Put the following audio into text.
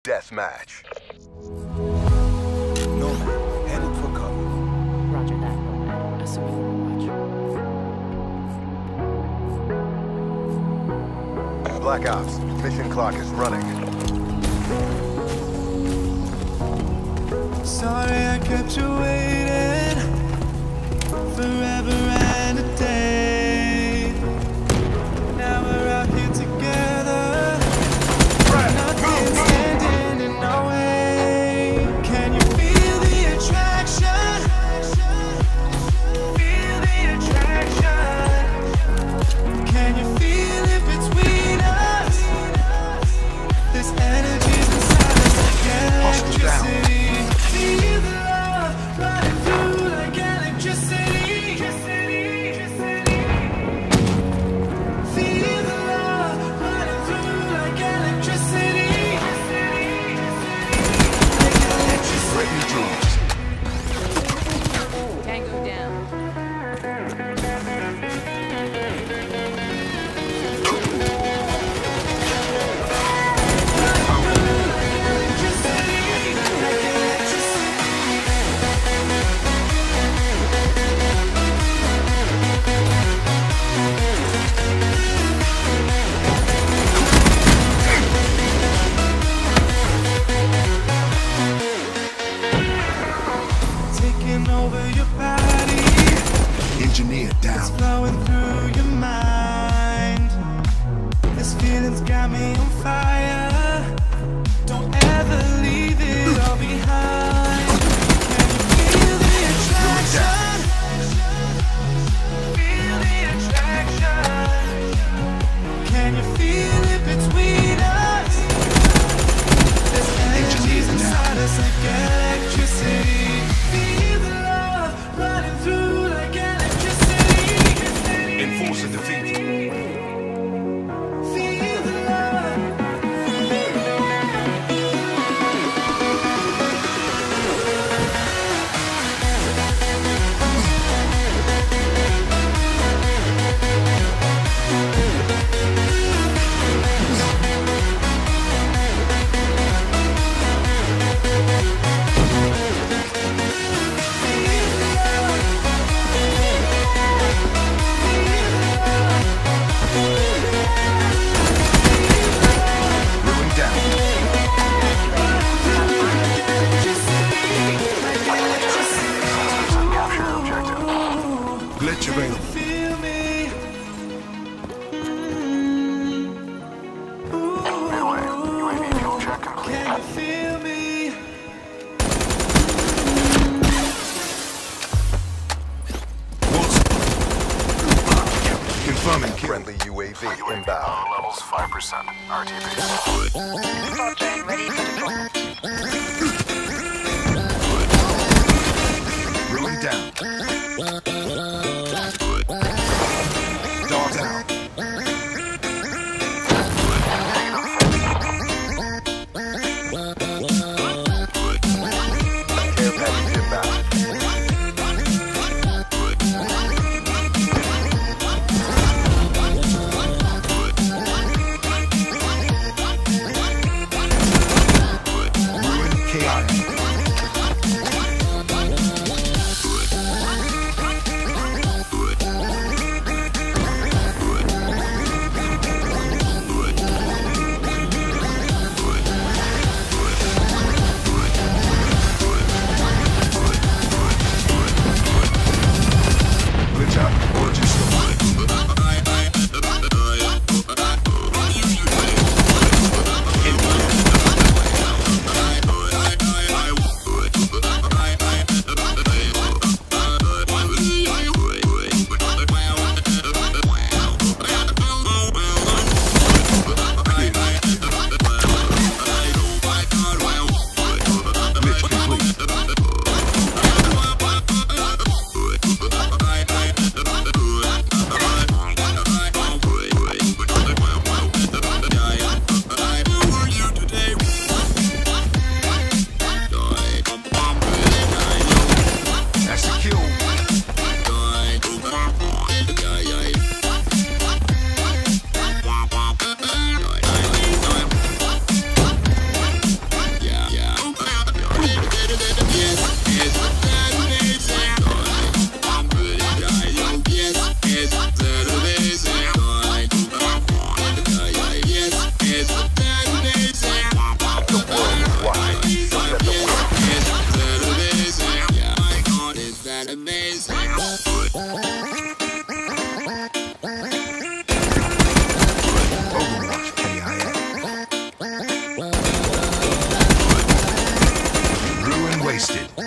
deathmatch. Nomad, headed for cover. Roger that, Nomad. Assuming Overwatch. Black Ops, mission clock is running. Sorry I kept you waiting forever and a day. Now we're out here together. Nothing's standing in our way. Can you feel the attraction? Feel the attraction. Can you feel it between us? This energy's inside us like electricity. Feel the love running through like electricity. Feel the love running through like electricity. Tango down. Taking over your body, Engineer it's down. flowing through your mind. This feeling's got me on fire. Don't ever leave it all behind. Can you feel the attraction? Feel the attraction. Can you feel it between us? This energy's inside us like electricity. Feel the love running through like electricity. Enforcer defeated. Feel the love. Ruin down. Glitch available. Feel me. Can you feel me? Confirming kill. Friendly UAV inbound. Levels 5%. RTB. Ruin down. Dog down. Care package inbound. Ruin chaotic. Glitch out. Origin story. wasted.